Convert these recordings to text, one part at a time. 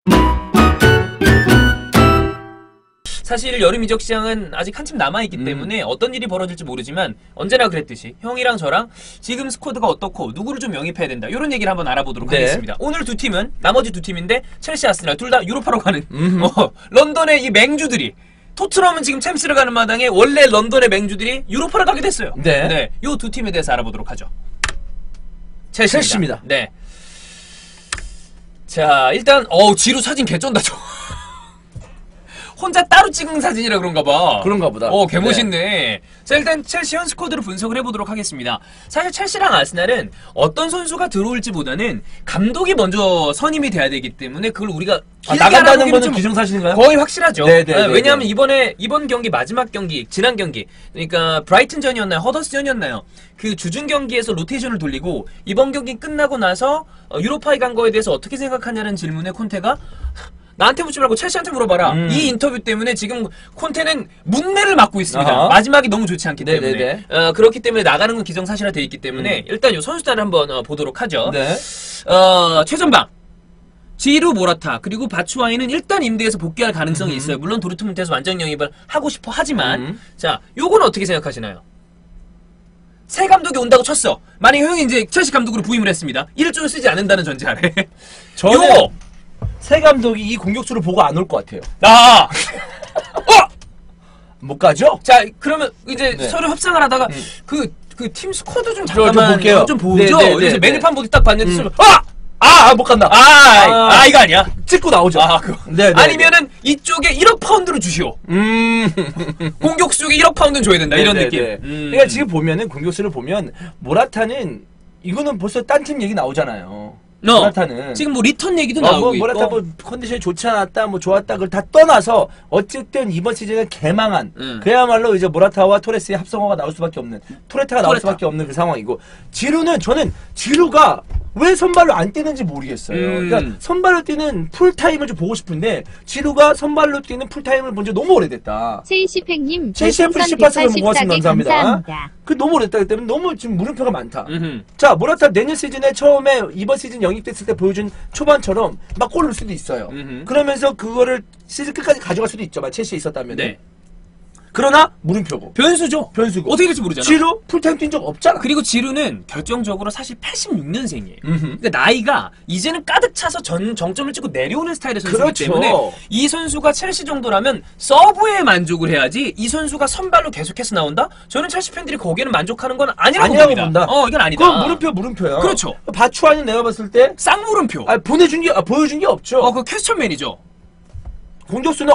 사실 여름 이적 시장은 아직 한참 남아있기 때문에 어떤 일이 벌어질지 모르지만 언제나 그랬듯이 형이랑 저랑 지금 스쿼드가 어떻고 누구를 좀 영입해야 된다 이런 얘기를 한번 알아보도록 하겠습니다. 오늘 두 팀은 나머지 두 팀인데 첼시, 아스날 둘 다 유로파로 가는 런던의 이 맹주들이 토트넘은 지금 챔스를 가는 마당에 원래 런던의 맹주들이 유로파를 가게 됐어요. 네. 요 두 팀에 대해서 알아보도록 하죠. 첼시입니다. 네. 자, 일단 지루 사진 개쩐다 저. 혼자 따로 찍은 사진이라 그런가 봐. 그런가 보다. 개멋있네. 네. 자, 일단 첼시 현 스쿼드를 분석을 해보도록 하겠습니다. 사실 첼시랑 아스날은 어떤 선수가 들어올지 보다는 감독이 먼저 선임이 돼야 되기 때문에 그걸 우리가 나간다는 거는 기정사실인가요? 거의 확실하죠. 네네. 왜냐하면 이번 경기 마지막 경기, 지난 경기, 그러니까 브라이튼전이었나요? 허더스전이었나요? 그 주중 경기에서 로테이션을 돌리고 이번 경기 끝나고 나서 유로파에 간 거에 대해서 어떻게 생각하냐는 질문에 콘테가 나한테 묻지 말고 첼시한테 물어봐라. 이 인터뷰 때문에 지금 콘테는 문매를 맞고 있습니다. 마지막이 너무 좋지 않기 때문에. 그렇기 때문에 나가는 건 기정사실화 되어 있기 때문에 일단 요 선수단을 한번 보도록 하죠. 최전방. 지루, 모라타, 그리고 바추아이는 일단 임대해서 복귀할 가능성이 있어요. 물론 도르트문트에서 완전 영입을 하고 싶어 하지만 자, 요건 어떻게 생각하시나요? 새 감독이 온다고 쳤어. 만약에 형이 이제 첼시 감독으로 부임을 했습니다. 1조를 쓰지 않는다는 전제 아래. 저는 새 감독이 이 공격수를 보고 안 올 것 같아요. 못 가죠? 자, 그러면 이제 서로 협상을 하다가 그 팀 스쿼드 좀 잠깐만 좀 보죠. 그래서 메뉴판 보기 딱 봤는데 못 간다. 이거 아니야. 찍고 나오죠. 아니면은 이쪽에 1억 파운드를 주시오. 공격수 쪽에 1억 파운드는 줘야 된다. 이런 느낌. 그러니까 지금 보면은 공격수를 보면 모라타는 이거는 벌써 딴 팀 얘기 나오잖아요. 모라타는 지금 뭐 리턴 얘기도 나오고 있고. 모라타 뭐 컨디션이 좋지 않았다, 뭐 좋았다, 그걸 다 떠나서 어쨌든 이번 시즌은 개망한 그야말로 이제 모라타와 토레스의 합성어가 나올 수밖에 없는 토레타가 나올 수밖에 없는 그 상황이고 지루는 저는 지루가 왜 선발로 안 뛰는지 모르겠어요. 그러니까 선발로 뛰는 풀타임을 좀 보고 싶은데 지루가 선발로 뛰는 풀타임을 본 지 너무 오래됐다. 첼시팩님 첼시의 프리시파스를 고맙습니다. 감사합니다. 그 너무 오래됐기 때문에 너무 지금 물음표가 많다. 자, 모라타 내년 시즌에 처음에 이번 시즌 영입됐을 때 보여준 초반처럼 막 골 넣을 수도 있어요. 그러면서 그거를 시즌 끝까지 가져갈 수도 있죠. 첼시에 있었다면. 그러나 물음표고. 변수죠. 변수고. 어떻게 될지 모르잖아. 지루 풀타임 뛴 적 없잖아. 그리고 지루는 결정적으로 사실 86년생이에요. 그러니까 나이가 이제는 가득 차서 정점을 찍고 내려오는 스타일의 선수이기 때문에 이 선수가 첼시 정도라면 서브에 만족을 해야지 이 선수가 선발로 계속해서 나온다? 저는 첼시 팬들이 거기에는 만족하는 건 아니라고 봅니다. 이건 아니다. 그건 물음표야. 그렇죠. 바추아는 내가 봤을 때 쌍물음표. 보여준 게 없죠. 그 퀘스천맨이죠. 공격수는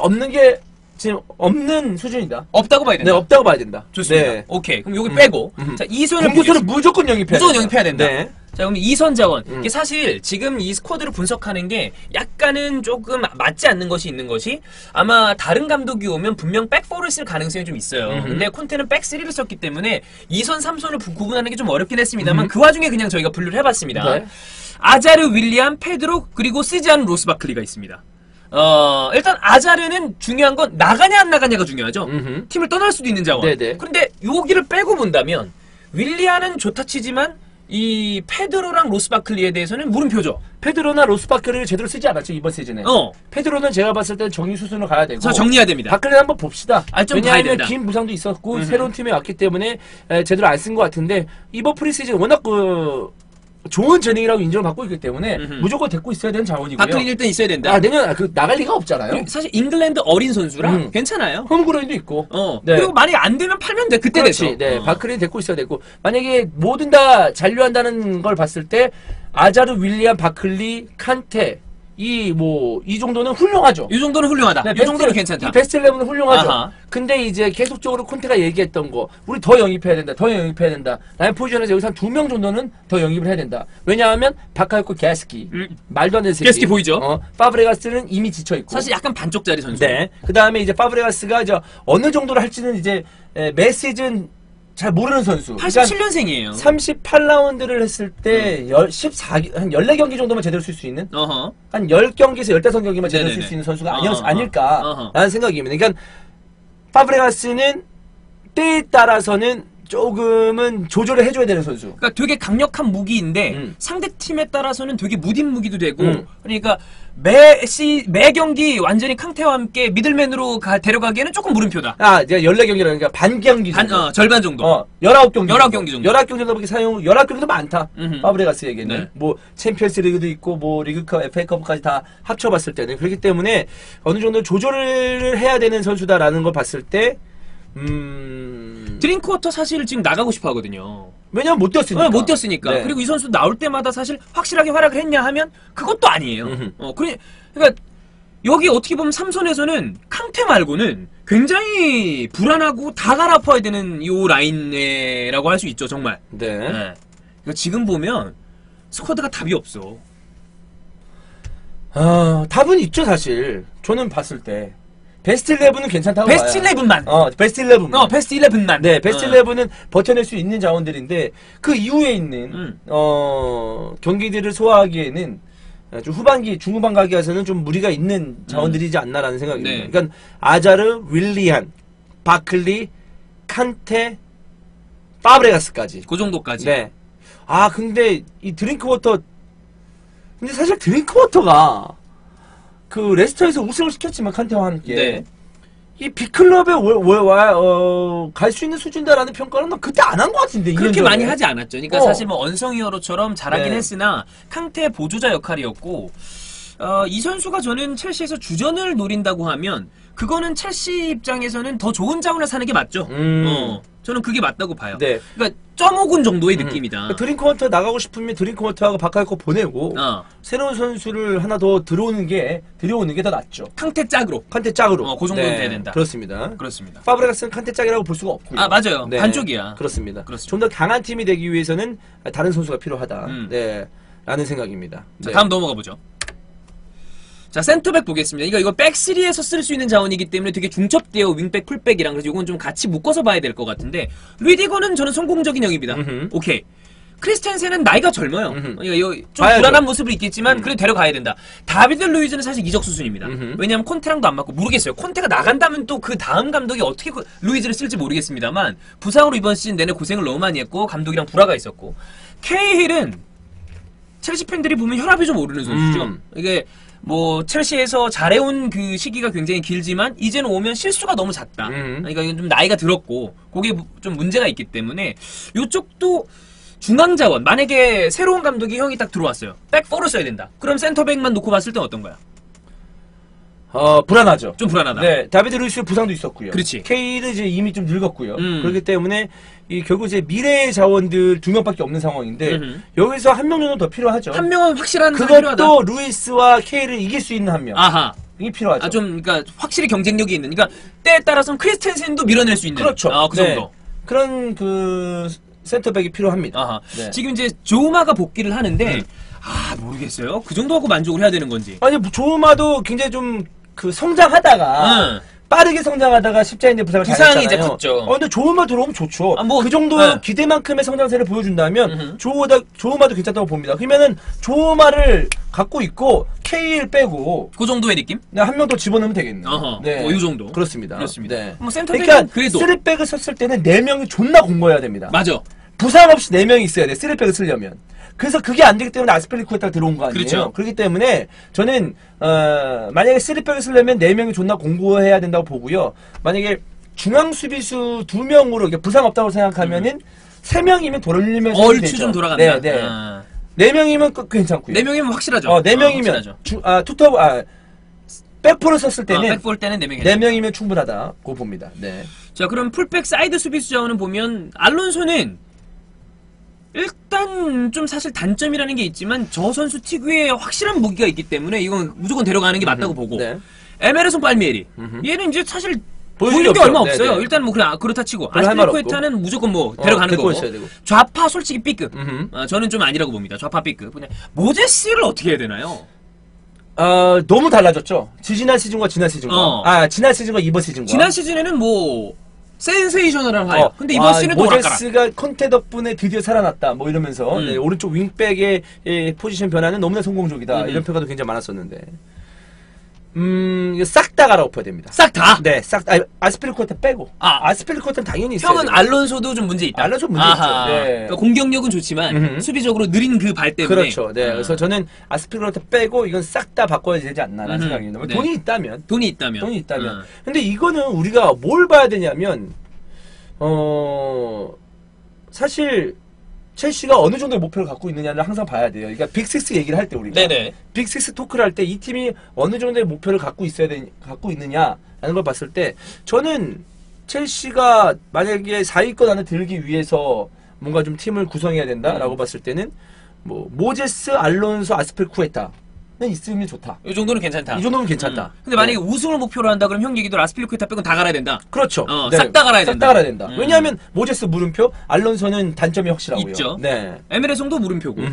지금 없는 수준이다. 없다고 봐야 된다. 네, 없다고 봐야 된다. 좋습니다. 오케이. 그럼 여기 빼고. 자, 이선을 공격수는 무조건 영입해야 된다. 자, 그럼 이선 자원. 이게 사실 지금 이 스쿼드를 분석하는 게 약간은 조금 맞지 않는 것이 있는 것이 아마 다른 감독이 오면 분명 백포를 쓸 가능성이 좀 있어요. 근데 콘테는 백3를 썼기 때문에 2선, 3선을 구분하는 게 좀 어렵긴 했습니다만 그 와중에 그냥 저희가 분류를 해봤습니다. 아자르, 윌리안, 페드로, 그리고 쓰지 않은 로스 바클리가 있습니다. 일단 아자르는 중요한 건 나가냐 안 나가냐가 중요하죠. 팀을 떠날 수도 있는 자원. 그런데 여기를 빼고 본다면 윌리안은 좋다 치지만 이 페드로랑 로스바클리에 대해서는 물음표죠. 페드로나 로스바클리를 제대로 쓰지 않았죠 이번 시즌에. 페드로는 제가 봤을 때 정리 수순으로 가야 되고. 정리해야 됩니다. 바클리 한번 봅시다. 왜냐하면 긴 부상도 있었고 새로운 팀에 왔기 때문에 제대로 안 쓴 것 같은데 이번 프리시즌 워낙 좋은 재능이라고 인정을 받고 있기 때문에 무조건 데리고 있어야 되는 자원이고요. 바클리는 일단 있어야 된다. 내년 나갈 리가 없잖아요. 사실 잉글랜드 어린 선수라 괜찮아요. 홈그라운도 있고. 그리고 만약에 안 되면 팔면 돼. 그때 돼서. 바클리는 데리고 있어야 되고 만약에 모든 다 잔류한다는 걸 봤을 때 아자르, 윌리안, 바클리, 칸테 이 정도는 훌륭하죠. 이 정도는 훌륭하다. 이 정도는 괜찮다. 이 베스트 11은 훌륭하죠. 근데 이제 계속적으로 콘테가 얘기했던 거 우리 더 영입해야 된다. 나의 포지션에서 여기서 한 2명 정도는 더 영입을 해야 된다. 왜냐하면 바카요코 게스키 말도 안 되는 새끼. 게스키 보이죠? 파브레가스는 이미 지쳐있고 사실 약간 반쪽짜리 선수. 그 다음에 이제 파브레가스가 어느 정도로 할지는 이제 매 시즌 잘 모르는 선수. 87년생이에요. 38라운드를 했을 때 한 14경기 정도만 제대로 쓸 수 있는? 한 10경기에서 15경기만 제대로 쓸 수 있는 선수가 아닐까라는 생각입니다. 그러니까 파브레가스는 때에 따라서는 조금은 조절을 해줘야 되는 선수. 그러니까 되게 강력한 무기인데 상대팀에 따라서는 되게 무딘 무기도 되고 그러니까 매 경기 완전히 캉테와 함께 미들맨으로 데려가기에는 조금 물음표다. 아, 제가 14경기라니까 반 경기 정도. 절반 정도. 19경기. 19경기 정도. 19경기 정도밖에 19경기도 많다. 파브레가스에게는. 네. 뭐, 챔피언스 리그도 있고, 뭐, 리그컵, FA컵까지 다 합쳐봤을 때는. 그렇기 때문에 어느 정도 조절을 해야 되는 선수다라는 걸 봤을 때, 드링크워터 사실 지금 나가고 싶어 하거든요. 왜냐면 못 뛰었으니까. 못 뛰었으니까. 네. 그리고 이 선수 나올 때마다 사실 확실하게 활약을 했냐 하면 그것도 아니에요. 그러니까 여기 어떻게 보면 삼선에서는 캉테 말고는 굉장히 불안하고 다 갈아엎어야 되는 요 라인이라고 할 수 있죠, 정말. 네. 그러니까 지금 보면 스쿼드가 답이 없어. 답은 있죠, 사실. 저는 봤을 때. 베스트 11은 괜찮다고 봐요. 베스트 11만. 베스트 11만. 베스트 11만. 네, 베스트 11은 버텨낼 수 있는 자원들인데 그 이후에 있는 경기들을 소화하기에는 좀 후반기, 중후반 가기에서는 좀 무리가 있는 자원들이지 않나라는 생각입니다. 네. 그러니까 아자르, 윌리안, 바클리, 칸테, 파브레가스까지. 그 정도까지. 네. 근데 이 드링크워터, 근데 사실 드링크워터가 그 레스터에서 우승을 시켰지만 칸테와 함께 네. 이 빅클럽에 갈 수 있는 수준다라는 평가는 난 그때 안 한 것 같은데. 그렇게 많이 하지 않았죠. 그러니까 사실 뭐 언성 히어로처럼 잘하긴 네. 했으나 캉테의 보조자 역할이었고 이 선수가 저는 첼시에서 주전을 노린다고 하면 그거는 첼시 입장에서는 더 좋은 자원을 사는 게 맞죠. 저는 그게 맞다고 봐요. 네. 그러니까 점오군 정도의 느낌이다. 그러니까 드링크워터 나가고 싶으면 드링크워터하고 바카이코 보내고 새로운 선수를 하나 더 들여오는 게 더 낫죠. 캉테 짝으로. 칸테 짝으로. 그 정도는 돼야 된다. 그렇습니다. 그렇습니다. 파브레가스는 칸테 짝이라고 볼 수가 없고요. 맞아요. 반쪽이야. 그렇습니다. 그렇습니다. 좀 더 강한 팀이 되기 위해서는 다른 선수가 필요하다. 네. 라는 생각입니다. 자, 네. 다음 넘어가 보죠. 자, 센터백 보겠습니다. 이거 백3에서 쓸 수 있는 자원이기 때문에 되게 중첩돼요. 윙백, 풀백이랑. 그래서 이건 좀 같이 묶어서 봐야 될 것 같은데 루디거는 저는 성공적인 형입니다. 오케이. 크리스텐센은 나이가 젊어요. 좀 봐야죠. 불안한 모습은 있겠지만 그래도 데려가야 된다. 다비드 루이즈는 사실 이적 수순입니다. 왜냐하면 콘테랑도 안 맞고 모르겠어요. 콘테가 나간다면 또 그 다음 감독이 어떻게 루이즈를 쓸지 모르겠습니다만 부상으로 이번 시즌 내내 고생을 너무 많이 했고 감독이랑 불화가 있었고 케이힐은 첼시 팬들이 보면 혈압이 좀 오르는 선수죠. 이게 뭐 첼시에서 잘해온 그 시기가 굉장히 길지만 이제는 오면 실수가 너무 잦다. 그러니까 좀 나이가 들었고 그게 좀 문제가 있기 때문에 이쪽도 중앙 자원 만약에 새로운 감독이 형이 딱 들어왔어요. 백4로 써야 된다. 그럼 센터백만 놓고 봤을 땐 어떤 거야? 불안하죠. 좀 불안하다. 네, 다비드 루이스 부상도 있었고요. 그렇지. 케일은 이제 이미 좀 늙었고요. 그렇기 때문에 결국 이제 미래의 자원들 2명밖에 없는 상황인데 여기서 한 명 정도 더 필요하죠. 한 명은 확실한 사람이 필요하다. 그것도 루이스와 케일을 이길 수 있는 한 명. 아하. 이게 필요하죠. 그러니까 확실히 경쟁력이 있는. 그러니까 때에 따라서는 크리스텐센도 밀어낼 수 있는. 그렇죠. 그 정도. 그런 센터백이 필요합니다. 아하. 네. 지금 이제 조마가 복귀를 하는데 모르겠어요. 그 정도 하고 만족을 해야 되는 건지. 아니 조마도 굉장히 좀 성장하다가 빠르게 성장하다가 십자인대 부상을 부상이 이제 당했잖아요. 컸죠. 근데 조마 들어오면 좋죠. 그 정도 기대만큼의 성장세를 보여준다면 조마도 괜찮다고 봅니다. 그러면은 조마를 갖고 있고 케일 빼고 그 정도의 느낌? 한 명 더 집어넣으면 되겠네요. 네. 이 정도. 그렇습니다. 그렇습니다. 네. 뭐 센터백은 그러니까 그래도 3백을 썼을 때는 4명이 존나 공모해야 됩니다. 맞아. 부상 없이 4명이 있어야 돼. 3백을 쓰려면. 그래서 그게 안 되기 때문에 아스펠리쿠에타가 들어온 거 아니에요. 그렇죠. 그렇기 때문에 저는 만약에 3백을 쓰려면 4명이 존나 공고해야 된다고 보고요. 만약에 중앙 수비수 2명으로 부상 없다고 생각하면은 3명이면 돌리면서 얼추 좀 돌아간다. 네. 4명이면 괜찮고요. 4명이면 확실하죠. 4명이면 백포를 썼을 때는 백볼 때는 4명이 4명이면 충분하다고 봅니다. 네. 자, 그럼 풀백 사이드 수비수 자원을 보면 알론소는 일단 좀 사실 단점이라는 게 있지만 저 선수 특유의 확실한 무기가 있기 때문에 이건 무조건 데려가는 게 맞다고 보고 에메르송 팔미에리 얘는 이제 사실 보이는 게 얼마 없어요. 일단 뭐 그렇다 치고 아스필리쿠에타는 무조건 뭐 데려가는 거고 좌파 솔직히 B급 저는 좀 아니라고 봅니다. 좌파 B급. 모제스를 어떻게 해야 되나요? 너무 달라졌죠. 지난 시즌과 지난 시즌과 지난 시즌과 이번 시즌과 지난 시즌에는 뭐 센세이셔널한 화요. 근데 이번 시즌은 또 모제스가 컨테 덕분에 드디어 살아났다 뭐 이러면서 오른쪽 윙백의 포지션 변화는 너무나 성공적이다 이런 평가도 굉장히 많았었는데 싹 다 갈아엎어야 됩니다. 싹 다? 네, 싹 다. 아스필리쿠에타 빼고. 아스필리쿠에타는 당연히 있어요. 형은 알론소도 좀 문제 있다. 알론소 문제 있죠. 네. 그러니까 공격력은 좋지만 수비적으로 느린 그 발 때문에. 그렇죠. 네. 그래서 저는 아스필리쿠에타 빼고 이건 싹 다 바꿔야 되지 않나라는 생각입니다. 네. 돈이 있다면. 돈이 있다면. 근데 이거는 우리가 뭘 봐야 되냐면 사실 첼시가 어느 정도의 목표를 갖고 있느냐를 항상 봐야 돼요. 그러니까 빅6 얘기를 할 때 우리가 네네. 빅6 토크를 할 때 이 팀이 어느 정도의 목표를 갖고 갖고 있느냐라는 걸 봤을 때 저는 첼시가 만약에 4위권 안에 들기 위해서 뭔가 좀 팀을 구성해야 된다라고 봤을 때는 뭐 모제스, 알론소, 아스필쿠에타는 있으면 좋다. 이 정도는 괜찮다. 이 정도면 괜찮다. 근데 만약에 우승을 목표로 한다 그러면 형 얘기도 아스필리쿠에타 빼고 다 갈아야 된다. 그렇죠. 싹 다 갈아야 된다. 싹 다 갈아야 된다. 왜냐하면 모제스 물음표, 알론소는 단점이 확실하고요. 있죠. 네. 에메레송도 물음표고.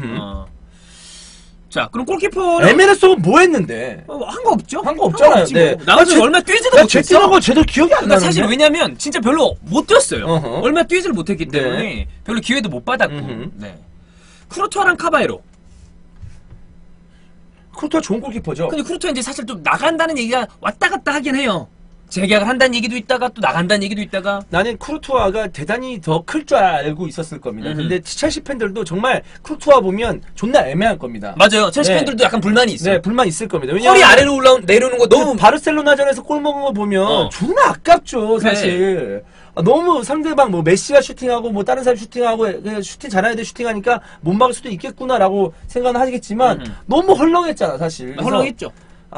자, 그럼 골키퍼는 에메레송은 뭐 했는데? 한 거 없죠? 한 거 없잖아요. 네. 나머지 얼마 뛰지도 못했어. 제 뛰는 거 제대로 기억이 안 나는데. 사실 왜냐면 진짜 별로 못 뛰었어요. 얼마 뛰지를 못했기 때문에 별로 기회도 못 받았고. 네. 크루토아랑 카바에로. 크루토아 좋은 골키퍼죠. 근데 크루토아 이제 사실 좀 나간다는 얘기가 왔다 갔다 하긴 해요. 재계약을 한다는 얘기도 있다가 또 나간다는 얘기도 있다가. 나는 크루토아가 대단히 더 클 줄 알고 있었을 겁니다. 근데 첼시 팬들도 정말 크루토아 보면 존나 애매할 겁니다. 맞아요. 첼시 팬들도 약간 불만이 있어요. 네, 불만 있을 겁니다. 허리 아래로 내려오는 거 너무 바르셀로나전에서 골 먹은 거 보면 존나 아깝죠, 사실. 너무 상대방 뭐 메시가 슈팅하고 뭐 다른 사람 슈팅하고 그냥 슈팅 잘해야 돼 슈팅하니까 못 막을 수도 있겠구나라고 생각은 하겠지만 너무 헐렁했잖아, 사실. 헐렁했죠.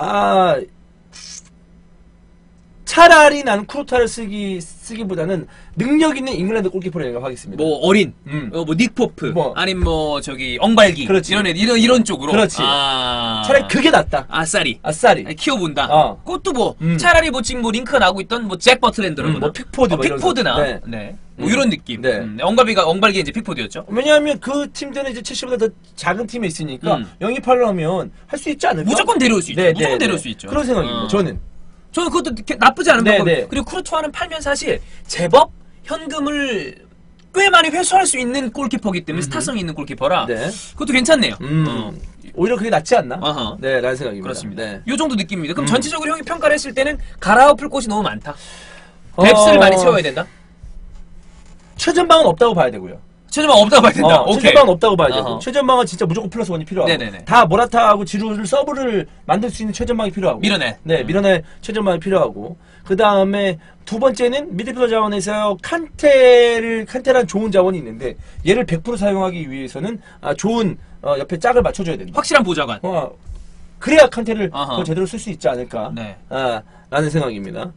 차라리 나는 크루토아를 쓰기보다는 능력 있는 잉글랜드 골키퍼를 생각하겠습니다. 뭐 어린, 뭐 닉포프, 아니면 뭐 저기 엉발기, 그렇지. 이런 쪽으로. 그렇지. 차라리 그게 낫다. 아싸리. 키워본다. 그것도 뭐 차라리 뭐 지금 뭐 링크가 나오고 있던 뭐 잭 버틀랜드라거나, 뭐 픽포드, 픽포드나, 뭐 이런 느낌. 엉발기 이제 픽포드였죠. 왜냐하면 그 팀들은 이제 첼시보다 더 작은 팀에 있으니까 영입하려면 할 수 있지 않을까? 무조건 데려올 수 있죠. 무조건 데려올 수 있죠. 그런 생각입니다. 저는 그것도 나쁘지 않은 방법. 그리고 크루토아는 팔면 사실 제법 현금을 꽤 많이 회수할 수 있는 골키퍼이기 때문에 스타성이 있는 골키퍼라 그것도 괜찮네요. 오히려 그게 낫지 않나? 네, 라는 생각입니다. 그렇습니다. 요 정도 느낌입니다. 그럼 전체적으로 형이 평가를 했을 때는 갈아엎을 곳이 너무 많다. 뎁스를 많이 채워야 된다. 최전방은 없다고 봐야 되고요. 최전방 없다고 봐야 된다. 최전방은 없다고 봐야 되고 최전방은 진짜 무조건 플러스 원이 필요하고 다 모라타하고 지루를 서브를 만들 수 있는 최전방이 필요하고 밀어낼 최전방이 필요하고 그 다음에 두 번째는 미드필더 자원에서 칸테란 좋은 자원이 있는데 얘를 100% 사용하기 위해서는 좋은 옆에 짝을 맞춰줘야 된다. 확실한 보좌관. 그래야 칸테를 더 제대로 쓸 수 있지 않을까 라는 생각입니다.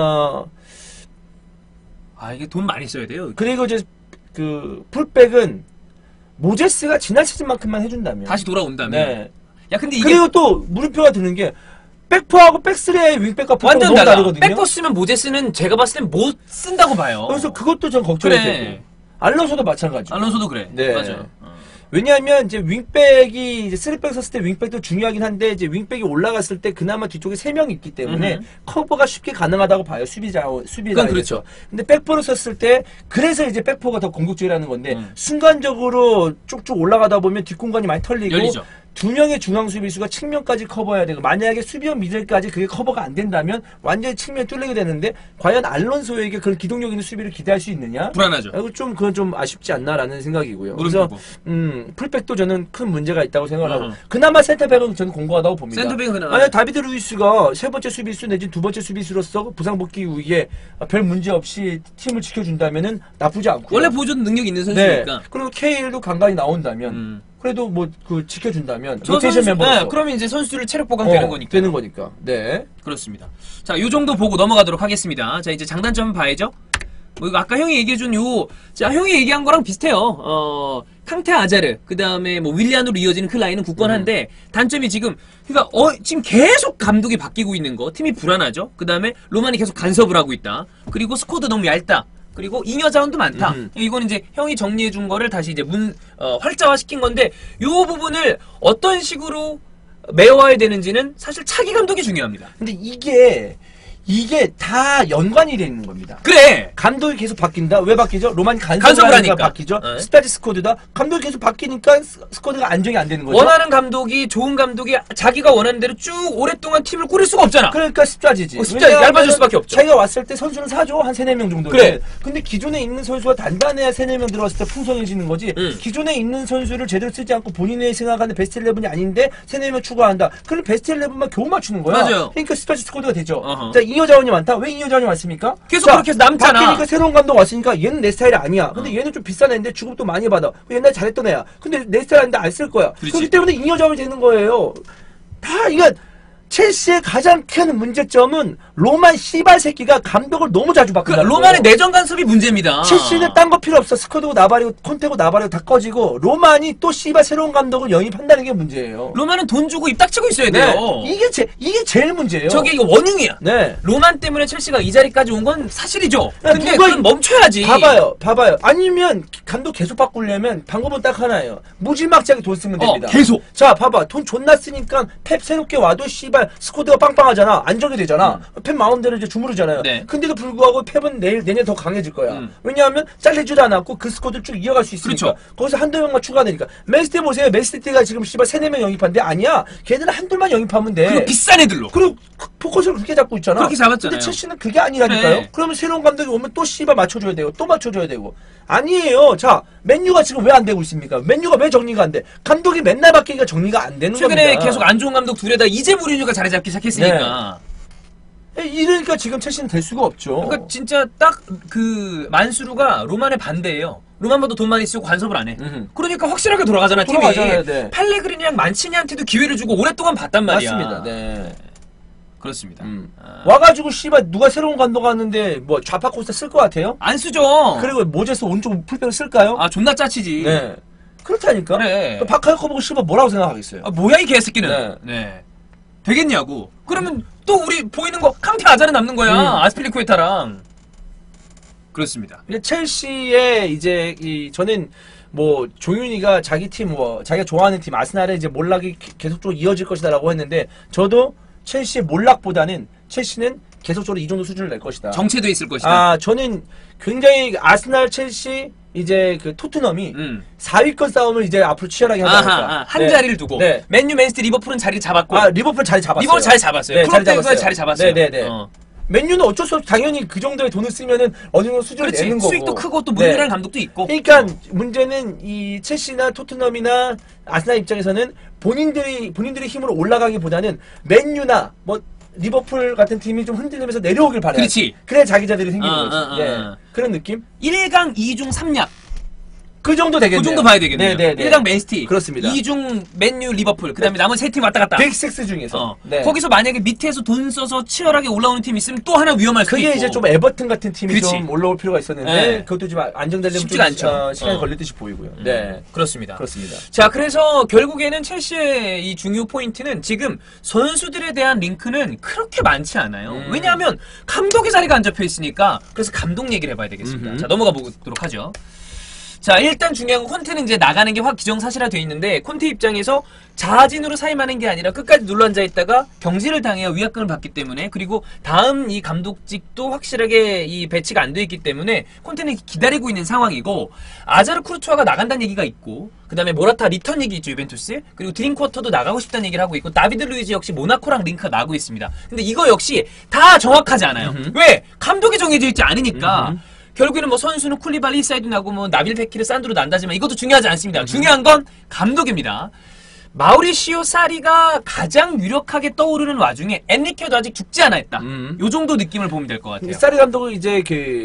이게 돈 많이 써야 돼요. 그리고 이제 그 풀백은 모제스가 지난 시즌만큼만 해준다면 다시 돌아온다면 야 근데 이게 그리고 또 물음표가 드는 게 백포하고 백스리의 윙백과 완전 너무 다르거든요. 백포 쓰면 모제스는 제가 봤을 땐 못 쓴다고 봐요. 그래서 그것도 전 걱정이 되고 알론소도 마찬가지고. 알론소도 그래. 맞아요. 왜냐하면 이제 윙백이 이제 3백 썼을 때 윙백도 중요하긴 한데 이제 윙백이 올라갔을 때 그나마 뒤쪽에 3명이 있기 때문에 커버가 쉽게 가능하다고 봐요. 수비자. 그렇죠. 근데 백포를 썼을 때 그래서 이제 백포가 더 공격적이라는 건데 순간적으로 쭉쭉 올라가다 보면 뒷공간이 많이 털리고 열리죠. 두 명의 중앙 수비수가 측면까지 커버해야 되고 만약에 수비형 미들까지 그게 커버가 안 된다면 완전히 측면 뚫리게 되는데 과연 알론소에게 그런 기동력 있는 수비를 기대할 수 있느냐? 불안하죠. 그건 좀 아쉽지 않나라는 생각이고요. 그래서 풀백도 저는 큰 문제가 있다고 생각하고 그나마 센터백은 저는 공고하다고 봅니다. 센터백은 그나마 만약 다비드 루이스가 세 번째 수비수 내지 두 번째 수비수로서 부상 복귀 이후에 별 문제 없이 팀을 지켜준다면은 나쁘지 않고 원래 보존 능력 있는 선수니까. 그리고 케일도 간간히 나온다면 그래도 뭐 지켜준다면 로테이션 멤버로서 그러면 이제 선수를 체력 보강되는 거니까. 네. 그렇습니다. 자, 요 정도 보고 넘어가도록 하겠습니다. 자, 이제 장단점 봐야죠. 뭐 이거 아까 형이 얘기해준 형이 얘기한 거랑 비슷해요. 캉테 아자르, 그 다음에 뭐 윌리안으로 이어지는 그 라인은 굳건한데 단점이 지금 지금 계속 감독이 바뀌고 있는 거, 팀이 불안하죠. 그 다음에 로만이 계속 간섭을 하고 있다. 그리고 스쿼드 너무 얇다. 그리고 잉여 자원도 많다. 이건 이제 형이 정리해 준 거를 다시 이제 활자화 시킨 건데 요 부분을 어떤 식으로 메워야 되는지는 사실 차기 감독이 중요합니다. 근데 이게 이게 다 연관이 돼 있는 겁니다. 그래. 감독이 계속 바뀐다. 왜 바뀌죠? 로만이 간섭을 간섭을 하니까 하니까. 바뀌죠. 네. 스타지 스쿼드다. 감독이 계속 바뀌니까 스쿼드가 안정이 안 되는 거죠. 원하는 감독이 좋은 감독이 자기가 원하는 대로 쭉 오랫동안 팀을 꾸릴 수가 없잖아. 그러니까 습자지지. 습자지, 얇아질 수밖에 없죠. 자기가 왔을 때 선수는 사죠. 한 3, 4명 정도. 그래. 근데 기존에 있는 선수가 단단해야 3, 4명 들어왔을 때 풍성해지는 거지. 기존에 있는 선수를 제대로 쓰지 않고 본인의 생각하는 베스트 11이 아닌데 3, 4명 추가한다. 그럼 베스트 11만 겨우 맞추는 거야. 맞아요. 그러니까 습자지 스쿼드가 되죠. 어허. 자, 잉여 자원이 많다. 왜 잉여 자원이 많습니까? 계속 자, 그렇게 해서 남잖아. 바뀌니까 새로운 감독 왔으니까 얘는 내 스타일이 아니야. 근데 얘는 좀 비싼 애인데 주급도 많이 받아. 옛날에 잘했던 애야. 근데 내 스타일 아닌데 안 쓸 거야. 그렇지. 그렇기 때문에 잉여 자원이 되는 거예요. 다 이거 첼시의 가장 큰 문제점은 로만 씨발 새끼가 감독을 너무 자주 그 바꾼다. 로만의 내정 간섭이 문제입니다. 첼시는 딴 거 필요 없어. 스쿼드고 나발이고 콘테고 나발이고 다 꺼지고 로만이 또 씨발 새로운 감독을 영입한다는 게 문제예요. 로만은 돈 주고 입 닥치고 있어야 네. 돼요. 이게 제일 문제예요. 저게 이거 원흉이야. 네. 로만 때문에 첼시가 이 자리까지 온 건 사실이죠. 야, 근데 누가 그건 멈춰야지. 봐봐요. 아니면 감독 계속 바꾸려면 방법은 딱 하나예요. 무지막지하게 돈 쓰면 됩니다. 계속. 자, 봐봐. 돈 존나 쓰니까 펩 새롭게 와도 씨발 스쿼드가 빵빵하잖아. 안정이 되잖아. 펩 마음대로 이제 주무르잖아요. 네. 근데도 불구하고 펩은 내년 더 강해질 거야. 왜냐하면 잘리지도 않았고 그 스쿼드를 쭉 이어갈 수 있으니까. 그렇죠. 거기서 한두 명만 추가되니까. 맨시티 보세요. 맨시티가 지금 씨발 3, 4명 영입한데 아니야. 걔들은 한둘만 영입하면 돼. 그리고 비싼 애들로. 그리고 포커스를 그렇게 잡고 있잖아. 그렇게 잡았잖아요. 근데 첼시는 그게 아니라니까요. 네. 그러면 새로운 감독이 오면 또 씨발 맞춰줘야 되고 또 맞춰줘야 되고. 아니에요. 자, 맨유가 지금 왜 안 되고 있습니까? 맨유가 왜 정리가 안 돼? 감독이 맨날 바뀌니까 정리가 안 되는 최근에 겁니다. 계속 안 좋은 감독 둘에다 이제 무리뉴가 자리 잡기 시작했으니까. 이러니까 지금 첼시는 될 수가 없죠. 그러니까 진짜 딱 그 만수르가 로만의 반대예요. 로만보다 돈 많이 쓰고 간섭을 안 해. 그러니까 확실하게 돌아가잖아, 팀이. 돌아가잖아요, 네. 팔레그리니랑 만치니한테도 기회를 주고 오랫동안 봤단 말이야. 맞습니다. 네. 그렇습니다. 와가지고 씨발 누가 새로운 감독 왔는데 뭐 좌파 코스타 쓸 것 같아요? 안 쓰죠. 그리고 모제스 오른쪽 풀백을 쓸까요? 아 존나 짜치지. 네. 그렇다니까. 그래. 박하여커 보고 씨발 뭐라고 생각하겠어요? 아, 뭐야 이 개새끼는. 네. 네. 되겠냐고. 그러면 또 우리 보이는 거 캉테 아자르 남는 거야. 아스필리쿠에타랑. 그렇습니다. 근데 첼시의 이제 저는 뭐 조윤희가 자기 팀 뭐 자기가 좋아하는 팀 아스날의 이제 몰락이 계속적으로 이어질 것이다라고 했는데 저도 첼시의 몰락보다는 첼시는 계속적으로 이 정도 수준을 낼 것이다. 정체돼 있을 것이다. 아 저는 굉장히 아스날, 첼시 이제 그 토트넘이 4위권 싸움을 이제 앞으로 치열하게 하지 않을까. 한 네. 자리를 두고. 네. 맨유, 맨시티, 리버풀은 자리를 잡았고. 아 리버풀 자리 잡았어요. 리버풀 자리 잡았어요. 네, 클럽 대회가 자리 잡았어요. 네네네. 맨유는 어쩔 수 없이 당연히 그 정도의 돈을 쓰면은 어느 정도 수준을 그렇지. 내는 거고. 수익도 크고 또 무리라는 감독도 있고. 그러니까 문제는 이 첼시나 토트넘이나 아스날 입장에서는 본인들의 힘으로 올라가기보다는 맨유나 뭐 리버풀 같은 팀이 좀 흔들리면서 내려오길 바라요. 그렇지. 그래야 자기자들이 생기는 거지. 네. 그런 느낌? 1강 2중 3약. 그 정도 되겠네요. 그 정도 봐야 되겠네요. 네네네. 1강 맨시티, 그렇습니다. 2중 맨유, 리버풀, 그 다음에 나머지 3팀 왔다 갔다. 빅6 중에서. 네. 거기서 만약에 밑에서 돈 써서 치열하게 올라오는 팀이 있으면 또 하나 위험할 수도 있고. 그게 이제 좀 에버튼 같은 팀이 그치. 좀 올라올 필요가 있었는데 네. 그것도 좀 안정되려면 쉽지가 좀 않죠. 시간이 걸릴 듯이 보이고요. 네. 그렇습니다. 그렇습니다. 자, 그래서 결국에는 첼시의 이 중요 포인트는 지금 선수들에 대한 링크는 그렇게 많지 않아요. 왜냐하면 감독의 자리가 안 잡혀 있으니까. 그래서 감독 얘기를 해봐야 되겠습니다. 자, 넘어가 보도록 하죠. 자, 일단 중요한 건 콘테는 이제 나가는 게 확 기정사실화 돼 있는데 콘테 입장에서 자진으로 사임하는 게 아니라 끝까지 눌러 앉아 있다가 경질을 당해야 위약금을 받기 때문에, 그리고 다음 이 감독직도 확실하게 이 배치가 안 돼 있기 때문에 콘테는 기다리고 있는 상황이고, 아자르 쿠르투아가 나간다는 얘기가 있고, 그 다음에 모라타 리턴 얘기 있죠, 유벤투스. 그리고 드링쿼터도 나가고 싶다는 얘기를 하고 있고, 다비드 루이즈 역시 모나코랑 링크가 나고 있습니다. 근데 이거 역시 다 정확하지 않아요. 왜? 감독이 정해져 있지 않으니까. 결국에는 뭐 선수는 쿨리발리 사이드 나고 뭐 나빌 베키르 산드로 난다지만 이것도 중요하지 않습니다. 중요한 건 감독입니다. 마우리시오 사리가 가장 유력하게 떠오르는 와중에 엔리케도 아직 죽지 않아 있다. 요 정도 느낌을 보면 될 것 같아요. 사리 감독은 이제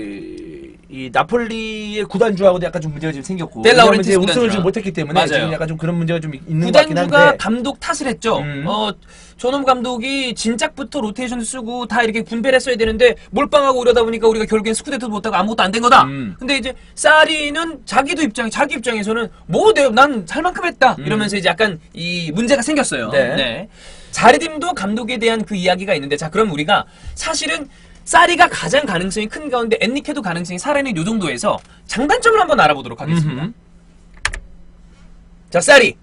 이 나폴리의 구단주하고도 약간 좀 문제가 좀 생겼고, 델라우렌티스 우승을 구단주랑. 좀 못했기 때문에 맞아요. 지금 약간 좀 그런 문제가 좀 있는 것 같긴 구단주가 한데. 감독 탓을 했죠. 저놈 감독이 진작부터 로테이션을 쓰고 다 이렇게 분배를 했어야 되는데 몰빵하고 오려다 보니까 우리가 결국엔 스쿠데토도 못하고 아무것도 안 된 거다. 근데 이제 사리는 자기 입장에서는 뭐 난 살 만큼 했다 이러면서 이제 약간 이 문제가 생겼어요. 네. 자르딤도 감독에 대한 그 이야기가 있는데, 자, 그럼 우리가 사실은 사리가 가장 가능성이 큰 가운데 엔리케도 가능성이 살아있는 요 정도에서 장단점을 한번 알아보도록 하겠습니다. 자, 사리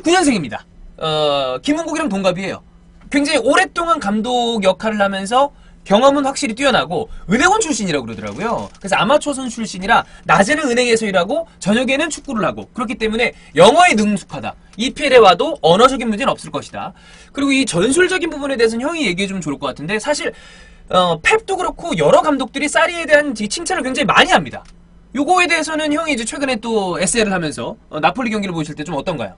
59년생입니다. 김은국이랑 동갑이에요. 굉장히 오랫동안 감독 역할을 하면서 경험은 확실히 뛰어나고 은행원 출신이라고 그러더라고요. 그래서 아마추어 선수 출신이라 낮에는 은행에서 일하고 저녁에는 축구를 하고 그렇기 때문에 영어에 능숙하다. EPL에 와도 언어적인 문제는 없을 것이다. 그리고 이 전술적인 부분에 대해서는 형이 얘기해주면 좋을 것 같은데 사실 펩도 그렇고 여러 감독들이 사리에 대한 칭찬을 굉장히 많이 합니다. 요거에 대해서는 형이 이제 최근에 또 에세이를 하면서 나폴리 경기를 보실 때 좀 어떤가요?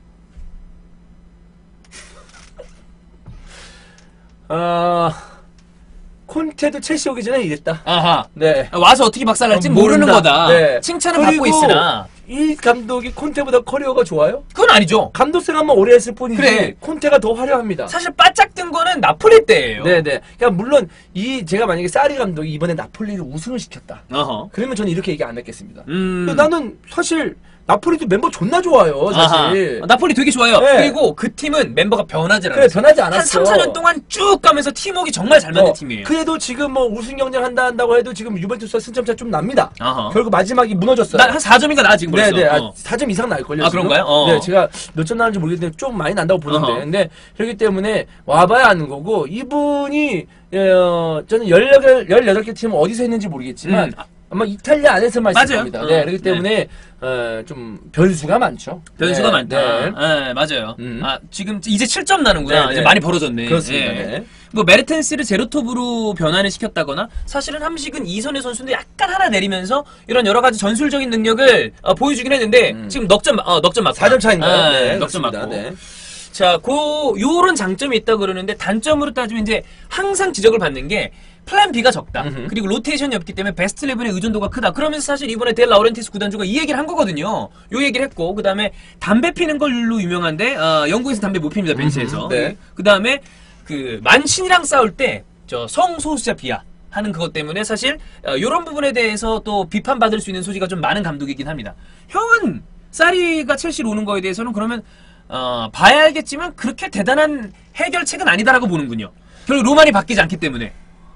콘테도 첼시 오기 전에 이랬다. 아하. 네. 와서 어떻게 박살날지 모르는 거다. 네. 칭찬을 받고 있으나. 이 감독이 콘테보다 커리어가 좋아요? 그건 아니죠. 감독 생활만 오래 했을 뿐이지. 그래. 콘테가 더 화려합니다. 사실 바짝 뜬 거는 나폴리 때예요. 네네. 그러니까 물론 제가 만약에 사리 감독이 이번에 나폴리를 우승을 시켰다. 어허. 그러면 저는 이렇게 얘기 안 했겠습니다. 나는 사실 나폴리도 멤버 존나 좋아요, 사실. 나폴리 되게 좋아요. 네. 그리고 그 팀은 멤버가 변하지 않았어요. 그래, 변하지 않았어. 한 3, 4년 동안 쭉 가면서 팀워크가 정말 잘 맞는 팀이에요. 그래도 지금 뭐 우승 경쟁 한다고 해도 지금 유벤투스와 승점차 좀 납니다. 어허. 결국 마지막이 무너졌어요. 한 4점인가 나 지금 벌써. 네네. 4점 이상 날걸요. 아, 그런가요? 네, 제가 몇 점 나는지 모르겠는데 좀 많이 난다고 보는데. 어허. 근데 그렇기 때문에 와봐야 아는 거고, 이분이, 저는 18개 팀은 어디서 했는지 모르겠지만, 아마 이탈리아 안에서만 있을 맞아요. 겁니다. 네, 그렇기 때문에 좀 변수가 많죠. 변수가 네, 많다. 네. 네, 맞아요. 지금 이제 7점 나는구나. 네, 네. 이제 많이 벌어졌네. 그렇습니다. 예. 네. 뭐 메르텐스를 제로톱으로 변환을 시켰다거나 사실은 함식은 이선의 선수인데 약간 하나 내리면서 이런 여러 가지 전술적인 능력을 보여주긴 했는데 지금 넉점 맞고 4점 차인가요? 네, 네, 넉점 그렇습니다. 맞고. 네. 자, 요런 장점이 있다 그러는데 단점으로 따지면 이제 항상 지적을 받는 게 플랜 B가 적다. 그리고 로테이션이 없기 때문에 베스트 11의 의존도가 크다. 그러면서 사실 이번에 델 라우렌티스 구단주가 이 얘기를 한 거거든요. 요 얘기를 했고 그 다음에 담배 피는 걸로 유명한데 영국에서 담배 못 핍니다. 벤치에서. 네. 그 다음에 그 만신이랑 싸울 때 저 성소수자 비하 하는 그것 때문에 사실 요런 부분에 대해서 또 비판받을 수 있는 소지가 좀 많은 감독이긴 합니다. 형은 사리가 첼시로 오는 거에 대해서는 그러면 봐야 알겠지만 그렇게 대단한 해결책은 아니다라고 보는군요. 결국 로만이 바뀌지 않기 때문에.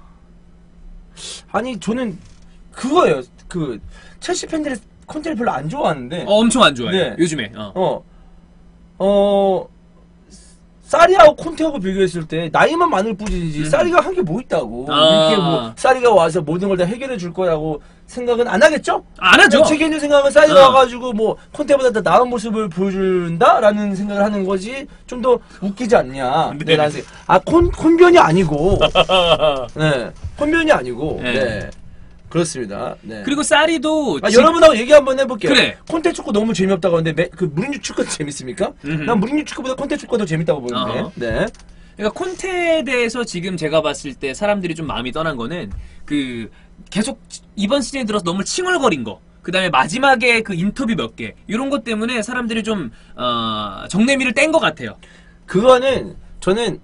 아니, 저는 그거예요. 그, 첼시 팬들이 콘테를 별로 안 좋아하는데. 엄청 안 좋아해요. 네. 요즘에. 사리하고 콘테하고 비교했을 때 나이만 많을 뿐이지 사리가 한 게 뭐 있다고. 이렇게 뭐 사리가 와서 모든 걸 다 해결해 줄 거라고 생각은 안 하겠죠? 안 하죠. 제 개인적 생각은 사리가 와가지고 뭐 콘테보다 더 나은 모습을 보여준다라는 생각을 하는 거지 좀 더 웃기지 않냐. 네. 나는 콘변이 아니고. 네. 콘변이 아니고. 네. 네. 그렇습니다. 네. 그리고 사리도 여러분하고 얘기 한번 해볼게요. 그래. 콘테 축구 너무 재미없다고 하는데 그 무리뉴 축구도 재밌습니까? 난 무리뉴 축구보다 콘테 축구가 더 재밌다고 보는데. 네. 그러니까 콘테에 대해서 지금 제가 봤을 때 사람들이 좀 마음이 떠난 거는 그 계속 이번 시즌에 들어서 너무 칭얼거린 거. 그 다음에 마지막에 그 인터뷰 몇 개. 이런 것 때문에 사람들이 좀 정내미를 뗀 것 같아요. 그거는 저는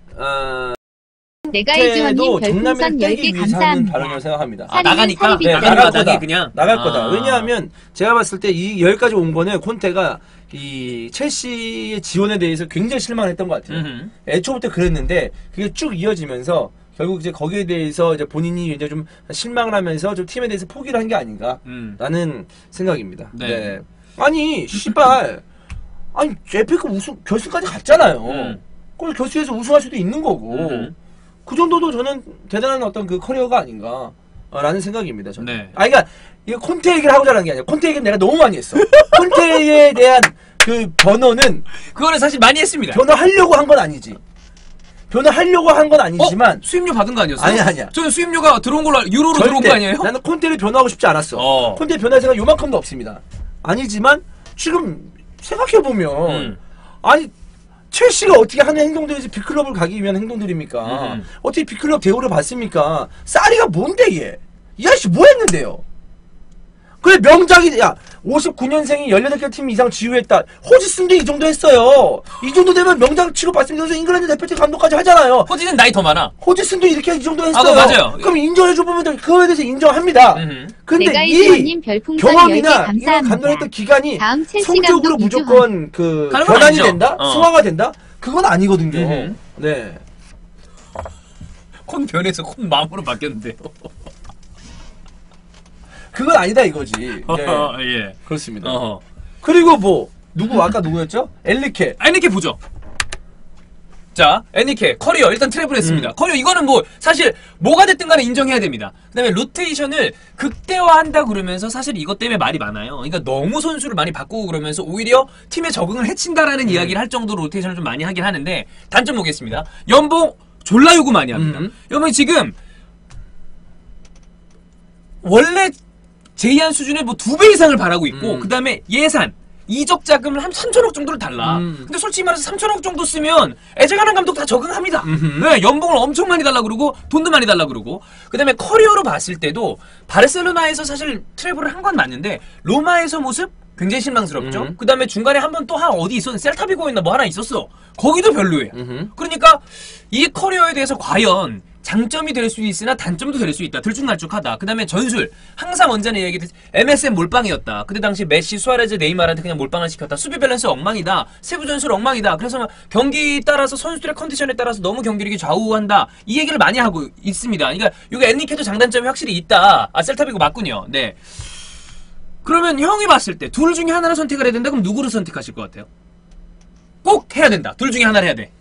내가 이주원님 정남이를 별풍선 떼기 10개 위해서 하는 감사합니다. 발언이라고 생각합니다. 나가니까? 네, 나갈 나갈 거다. 거다. 그냥? 나갈 거다. 왜냐하면 제가 봤을 때 이 여기까지 온 거는 콘테가 이 첼시의 지원에 대해서 굉장히 실망했던 것 같아요. 애초부터 그랬는데 그게 쭉 이어지면서 결국 이제 거기에 대해서 이제 본인이 이제 좀 실망을 하면서 좀 팀에 대해서 포기를 한 게 아닌가라는 생각입니다. 네. 네. 아니 씨발 아니 에페컵 우승 결승까지 갔잖아요. 그걸 결승에서 우승할 수도 있는 거고 그 정도도 저는 대단한 어떤 그 커리어가 아닌가라는 생각입니다. 저는. 네. 그러니까 이거 콘테 얘기를 하고자 하는 게 아니라 콘테 얘기는 내가 너무 많이 했어. 콘테에 대한 그 변호는 그거는 사실 많이 했습니다. 변호하려고 한 건 아니지. 변호하려고 한 건 아니지만 수입료 받은 거 아니었어요? 아니야. 저는 수입료가 들어온 걸로 유로로 들어온 거 아니에요? 나는 콘테를 변호하고 싶지 않았어. 콘테 변호할 생각 요만큼도 없습니다. 아니지만 지금 생각해보면 아니 첼시가 어떻게 하는 행동들이 빅클럽을 가기 위한 행동들입니까? 어떻게 빅클럽 대우를 받습니까? 사리가 뭔데 얘? 이 아저씨 뭐 했는데요? 그래 명작이 야 59년생이 18개 팀 이상 지휘했다. 호지슨도 이 정도 했어요. 이 정도 되면 명작 취급받습니다. 그래서 잉글랜드 대표팀 감독까지 하잖아요. 호지는 나이 더 많아. 호지슨도 이렇게 이 정도 했어요. 맞아요. 그럼 인정해줘 보면 그거에 대해서 인정합니다. 근데 내가 이 이주원님 별풍선 10개 경험이나 이런 감사합니다. 감독했던 기간이 다음 첼시 성적으로 감독 무조건 그 가는 건 변환이 아니죠. 된다? 승화가 된다? 그건 아니거든요. 네. 콘 변해서 콘 마음으로 바뀌었는데요. 그건 아니다 이거지. 네. 예. 그렇습니다. 그리고 뭐 누구 아까 누구였죠? 엘리케. 이렇게 보죠. 자, 애니케, 커리어 일단 트래블 했습니다. 커리어 이거는 뭐 사실 뭐가 됐든 간에 인정해야 됩니다. 그다음에 로테이션을 극대화한다 그러면서 사실 이것 때문에 말이 많아요. 그러니까 너무 선수를 많이 바꾸고 그러면서 오히려 팀의 적응을 해친다라는 이야기를 할 정도로 로테이션을 좀 많이 하긴 하는데 단점 보겠습니다. 연봉 졸라 요구 많이 합니다. 연봉이 지금 원래 제의한 수준의 뭐 2배 이상을 바라고 있고 그다음에 예산 이적 자금을 한 3천억 정도를 달라. 근데 솔직히 말해서 3천억 정도 쓰면 애정하는 감독 다 적응합니다. 네, 연봉을 엄청 많이 달라 그러고 돈도 많이 달라 그러고 그다음에 커리어로 봤을 때도 바르셀로나에서 사실 트래블을 한 건 맞는데 로마에서 모습 굉장히 실망스럽죠. 그다음에 중간에 한 번 또 어디 있었는데 셀타비고였나 뭐 하나 있었어. 거기도 별로예요. 그러니까 이 커리어에 대해서 과연 장점이 될 수 있으나 단점도 될 수 있다. 들쭉날쭉하다. 그 다음에 전술. 항상 원전에 얘기했듯이 MSN 몰빵이었다. 그때 당시 메시, 수아레즈, 네이마르한테 그냥 몰빵을 시켰다. 수비 밸런스 엉망이다. 세부 전술 엉망이다. 그래서 경기 따라서 선수들의 컨디션에 따라서 너무 경기력이 좌우한다. 이 얘기를 많이 하고 있습니다. 그러니까 이거 엔리케도 장단점이 확실히 있다. 아, 셀타비고 맞군요. 네. 그러면 형이 봤을 때 둘 중에 하나를 선택을 해야 된다. 그럼 누구를 선택하실 것 같아요? 꼭 해야 된다. 둘 중에 하나를 해야 돼.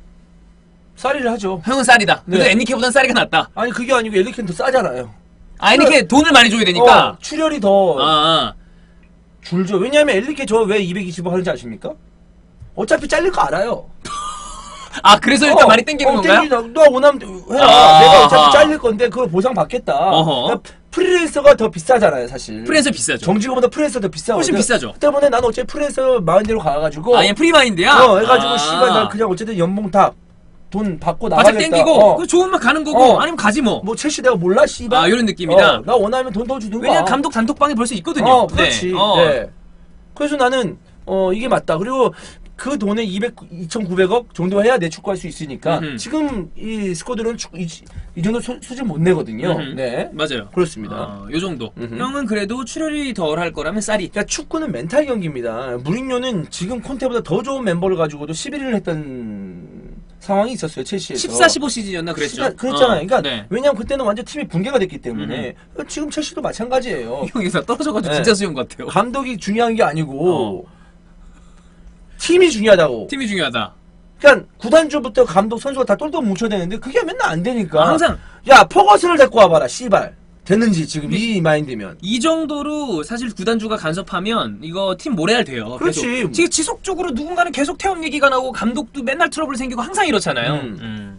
쌀이를 하죠. 형은 쌀이다. 그래도 네. 애니케보단 쌀이가 낫다. 아니 그게 아니고 엘리케는 더 싸잖아요. 아, 애니케 돈을 많이 줘야 되니까. 출혈이 더 아. 줄죠. 왜냐면 엘리케 저 왜 220억 하는지 아십니까? 어차피 잘릴 거 알아요. 아, 그래서 일단 많이 땡기는 건가요? 너 원하면 해라. 아, 내가 어차피 잘릴 건데 그걸 보상 받겠다. 그러니까 프리랜서가 더 비싸잖아요, 사실. 프리랜서 비싸죠. 정직원보다 프리랜서 더 비싸거든. 훨씬 비싸죠. 그 때문에 나는 어차피 프리랜서 마인드로 가가지고. 아, 얘 프리마인드야? 해가지고 씨발 나 그냥 어쨌든 연봉 다 돈 받고 바짝 나가겠다. 땡기고 그 좋으면 가는 거고 아니면 가지 뭐. 뭐 첼시 내가 몰라 씨발. 아, 이런 느낌이다. 나 원하면 돈 더 주든가. 왜냐면 감독 단톡방에 벌써 있거든요. 그렇지. 네. 네. 그래서 나는 이게 맞다. 그리고 그 돈에 2,900억 정도 해야 내축구할 수 있으니까 지금 이 스쿼드는 이 정도 수준 못 내거든요. 네, 맞아요. 그렇습니다. 요 정도. 형은 그래도 출혈이 덜 할 거라면 쌀이. 그러니까 축구는 멘탈 경기입니다. 무리뉴는 지금 콘테보다 더 좋은 멤버를 가지고도 11위를 했던 상황이 있었어요. 첼시에서 14, 15 시즌이었나 그랬죠. 그랬잖아요. 그러니까 네. 왜냐면 그때는 완전 팀이 붕괴가 됐기 때문에 지금 첼시도 마찬가지예요. 형에서 떨어져가지고 네. 진짜 수용 같아요. 감독이 중요한 게 아니고 팀이 중요하다고. 팀이 중요하다. 그러니까 구단주부터 감독 선수가 다 똘똘 뭉쳐야 되는데 그게 맨날 안 되니까. 항상 야 퍼거슨을 데리고 와봐라 씨발. 되는지 지금 이 마인드면. 이 정도로 사실 구단주가 간섭하면 이거 팀 모래알 돼요. 그렇지. 계속. 지금 지속적으로 누군가는 계속 태움 얘기가 나오고 감독도 맨날 트러블 생기고 항상 이렇잖아요.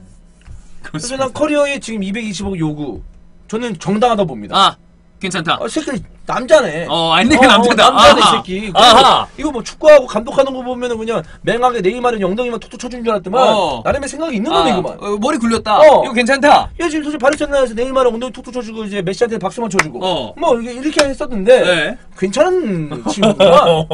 그래서 난 커리어에 지금 220억 요구. 저는 정당하다 봅니다. 아, 괜찮다. 새끼 남자네. 아니 그 남자다. 남자네 이 아하. 새끼. 아하. 이거 뭐 축구하고 감독하는 거 보면은 그냥 맹하게 네이마르 엉덩이만 톡톡 쳐준 줄 알았더만 나름의 생각이 있는 놈이구만. 머리 굴렸다. 이거 괜찮다. 얘 지금 솔직히 바르셀로나에서 네이마르 엉덩이 톡톡 쳐주고 이제 메시한테 박수만 쳐주고 뭐 이렇게 했었는데 네. 괜찮은 친구구만.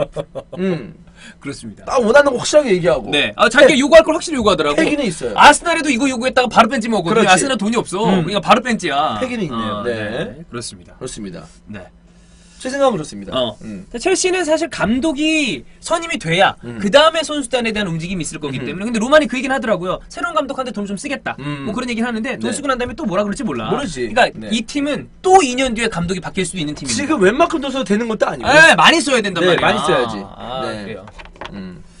그렇습니다. 나 원하는 거 확실하게 얘기하고. 네. 자기가 요구할 걸 확실히 요구하더라고. 패기는 있어요. 아스날에도 이거 요구했다가 바로 뺀지 먹거든요. 그렇지. 아스날 돈이 없어. 그러니까 바로 뺀지야. 패기는 있네요. 네. 그렇습니다. 그렇습니다. 네. 제 생각은 그렇습니다. 첼시는 사실 감독이 선임이 돼야 그 다음에 선수단에 대한 움직임이 있을 거기 때문에 근데 로만이 그 얘기는 하더라고요. 새로운 감독한테 돈 좀 쓰겠다. 뭐 그런 얘기는 하는데 돈 쓰고 난 다음에 또 뭐라 그럴지 몰라. 모르지. 그러니까 이 팀은 또 2년 뒤에 감독이 바뀔 수도 있는 팀입니다. 지금 웬만큼 더 써도 되는 것도 아니고. 네, 많이 써야 된단 말이야. 많이 써야지. 그래요.